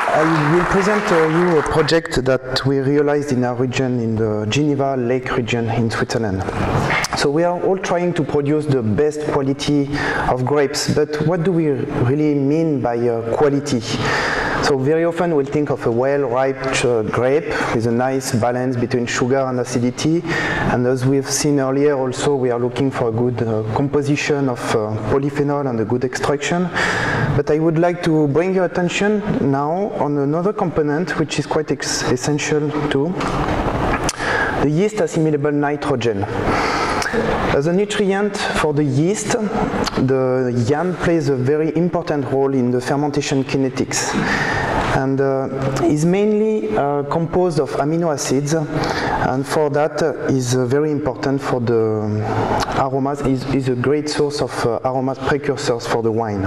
I will present you a project that we realized in our region, in the Geneva Lake region in Switzerland. So we are all trying to produce the best quality of grapes, but what do we really mean by quality? So very often we'll think of a well-ripe grape with a nice balance between sugar and acidity, and as we've seen earlier also we are looking for a good composition of polyphenol and a good extraction. But I would like to bring your attention now on another component which is quite essential too, the yeast assimilable nitrogen. As a nutrient for the yeast, the YAN plays a very important role in the fermentation kinetics, and is mainly composed of amino acids, and for that is very important for the aromas, is a great source of aroma precursors for the wine.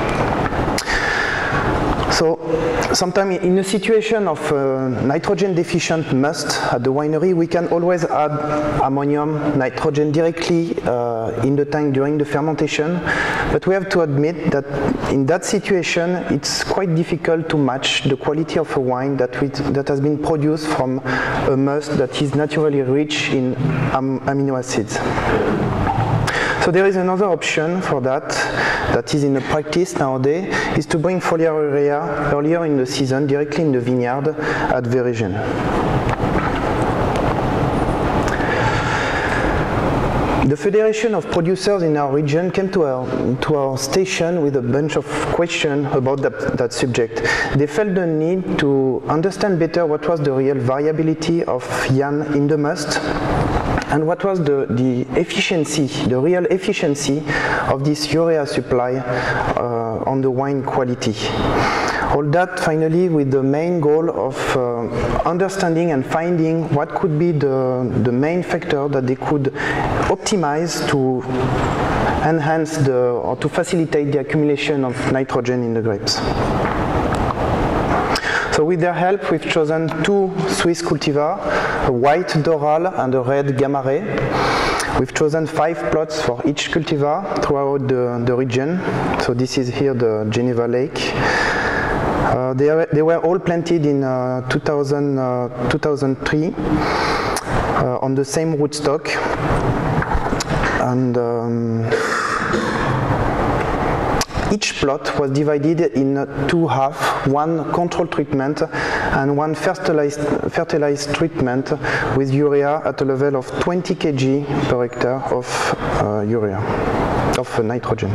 So, sometimes in a situation of nitrogen deficient must at the winery, we can always add ammonium nitrogen directly in the tank during the fermentation, but we have to admit that in that situation it's quite difficult to match the quality of a wine that has been produced from a must that is naturally rich in amino acids. So there is another option for that is in the practice nowadays, is to bring foliar urea earlier in the season directly in the vineyard at Verigen. The Federation of Producers in our region came to our station with a bunch of questions about that subject. They felt the need to understand better what was the real variability of YAN in the must, and what was the efficiency, the real efficiency of this urea supply on the wine quality. All that finally with the main goal of understanding and finding what could be the main factor that they could optimize to enhance or to facilitate the accumulation of nitrogen in the grapes. So with their help, we've chosen two Swiss cultivars, a white Doral and a red Gamay. We've chosen 5 plots for each cultivar throughout the region. So this is here the Geneva Lake. They were all planted in 2003 on the same rootstock. And each plot was divided in 2 halves, one control treatment and one fertilized treatment with urea at a level of 20 kg per hectare of nitrogen.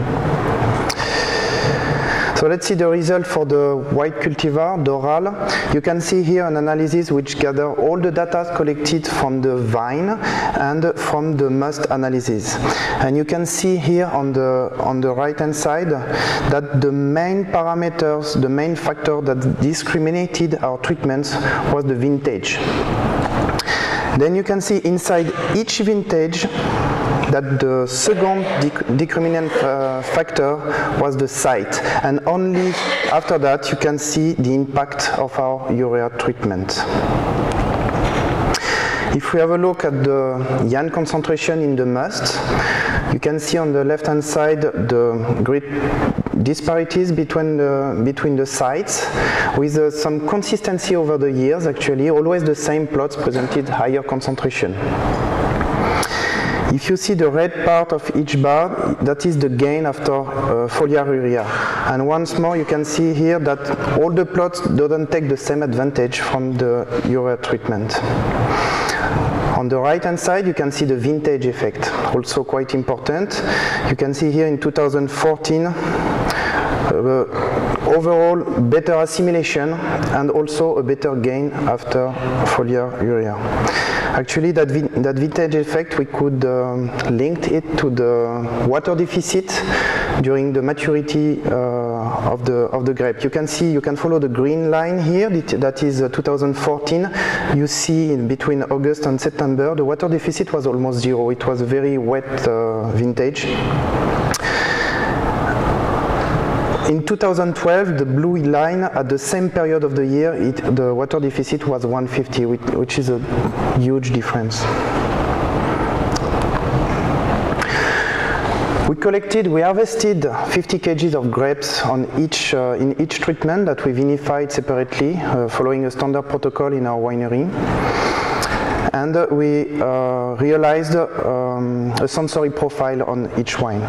So let's see the result for the white cultivar, Doral. You can see here an analysis which gathers all the data collected from the vine and from the must analysis. And you can see here on the right hand side that the main parameters, the main factor that discriminated our treatments was the vintage. Then you can see inside each vintage that the second discriminant factor was the site, and only after that you can see the impact of our urea treatment. If we have a look at the YAN concentration in the must, you can see on the left hand side the great disparities between the sites, with some consistency over the years. Actually, always the same plots presented higher concentration. If you see the red part of each bar, that is the gain after foliar urea. And once more, you can see here that all the plots don't take the same advantage from the urea treatment. On the right hand side, you can see the vintage effect, also quite important. You can see here in 2014, overall better assimilation and also a better gain after foliar urea. Actually, that vintage effect, we could link it to the water deficit during the maturity of the grape. You can see, you can follow the green line here, that is 2014. You see in between August and September, the water deficit was almost 0. It was a very wet vintage. In 2012, the blue line, at the same period of the year, the water deficit was 150, which is a huge difference. We harvested 50 kg of grapes on in each treatment that we vinified separately, following a standard protocol in our winery. And we realized a sensory profile on each wine.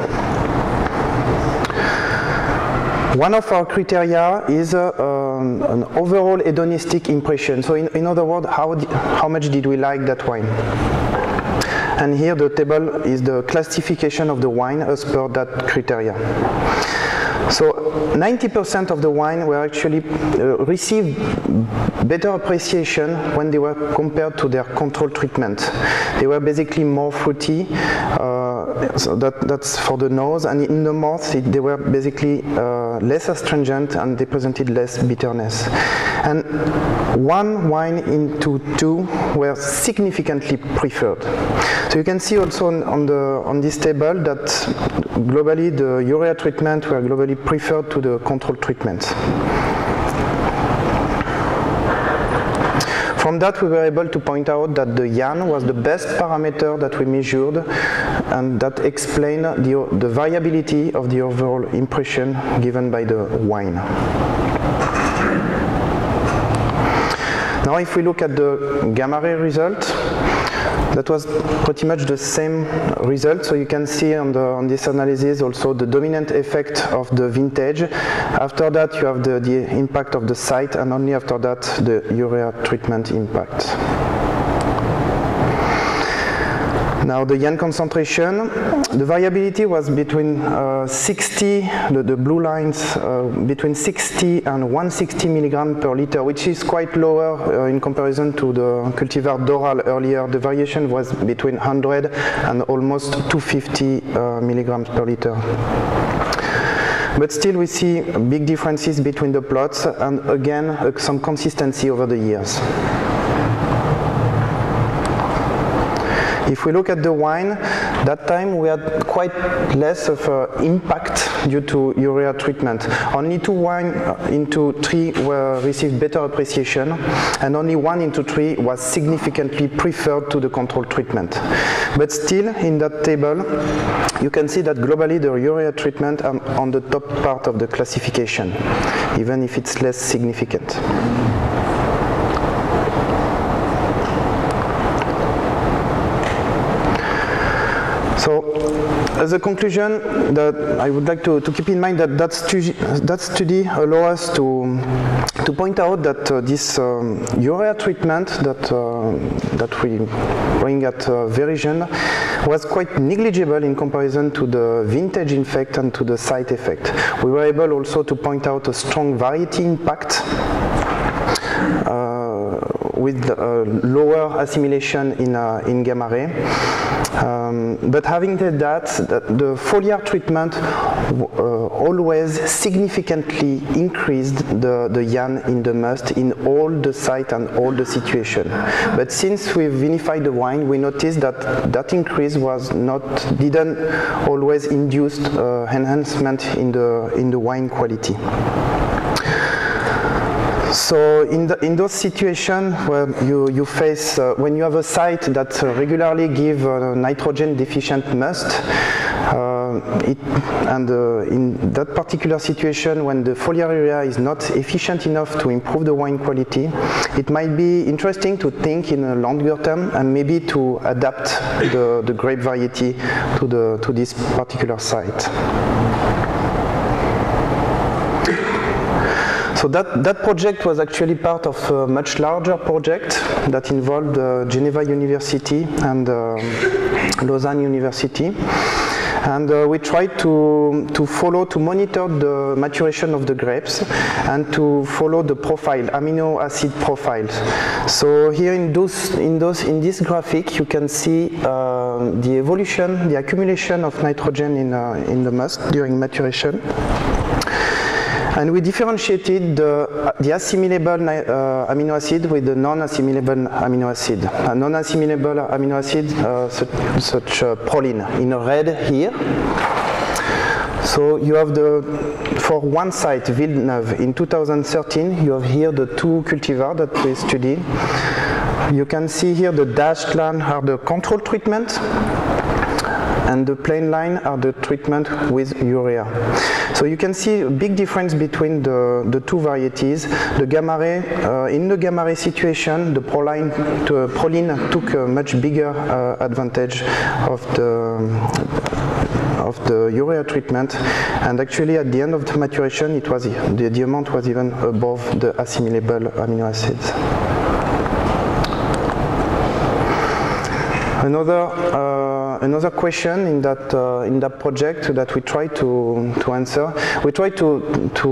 One of our criteria is an overall hedonistic impression. So in other words, how much did we like that wine? And here the table is the classification of the wine as per that criteria. So 90% of the wine were actually received better appreciation when they were compared to their control treatment. They were basically more fruity, so that's for the nose, and in the mouth they were basically less astringent and they presented less bitterness. And one wine into two were significantly preferred. So you can see also on this table that globally the urea treatment were globally preferred to the control treatment. From that we were able to point out that the YAN was the best parameter that we measured, and that explained the variability of the overall impression given by the wine. Now if we look at the gamma ray result, that was pretty much the same result. So you can see on this analysis also the dominant effect of the vintage. After that you have the impact of the site, and only after that the urea treatment impact. Now the YAN concentration, the variability was between 60, the blue lines, between 60 and 160 milligram per liter, which is quite lower in comparison to the cultivar Doral earlier. The variation was between 100 and almost 250 milligrams per liter. But still we see big differences between the plots, and again some consistency over the years. If we look at the wine, that time we had quite less of impact due to urea treatment. Only 2 wines into 3 received better appreciation, and only 1 into 3 was significantly preferred to the control treatment. But still, in that table, you can see that globally the urea treatment are on the top part of the classification, even if it's less significant. So, as a conclusion, that I would like to keep in mind that study allows us to point out that this urea treatment that we bring at Verigen was quite negligible in comparison to the vintage effect and to the site effect. We were able also to point out a strong variety impact with lower assimilation in gamma ray. But having said that, the foliar treatment always significantly increased the YAN in the must in all the site and all the situation. But since we vinified the wine, we noticed that that increase didn't always induce enhancement in the wine quality. So in those situations where you face, when you have a site that regularly gives nitrogen deficient must, in that particular situation when the foliar area is not efficient enough to improve the wine quality, it might be interesting to think in a longer term and maybe to adapt the grape variety to this particular site. So that project was actually part of a much larger project that involved Geneva University and Lausanne University. And we tried to monitor the maturation of the grapes and to follow the profile, amino acid profiles. So here in this graphic, you can see the evolution, the accumulation of nitrogen in the must during maturation. And we differentiated the assimilable amino acid with the non-assimilable amino acid. A non-assimilable amino acid, such proline, in red here. So you have for one site, Villeneuve, in 2013, you have here the 2 cultivars that we studied. You can see here the dashed line are the control treatment. and the plain line are the treatment with urea. So you can see a big difference between the two varieties. The gamma ray, in the gamma ray situation, the proline took a much bigger advantage of the urea treatment, and actually at the end of the maturation it was the amount was even above the assimilable amino acids. Another question in that project that we try to answer, we try to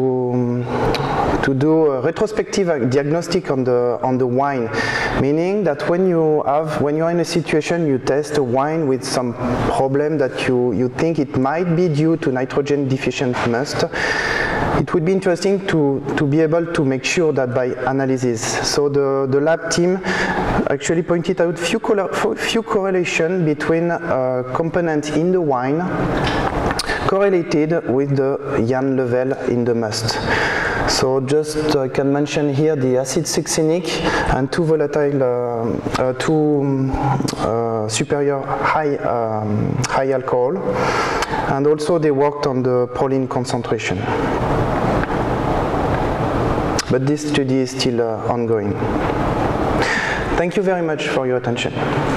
do a retrospective diagnostic on the wine, meaning that when you are in a situation you test a wine with some problem that you think it might be due to nitrogen deficient must, it would be interesting to be able to make sure that by analysis. So the lab team actually pointed out few correlation between components in the wine correlated with the YAN level in the must. So just I can mention here the acid succinic and two volatile, superior high alcohol, and also they worked on the proline concentration. But this study is still ongoing. Thank you very much for your attention.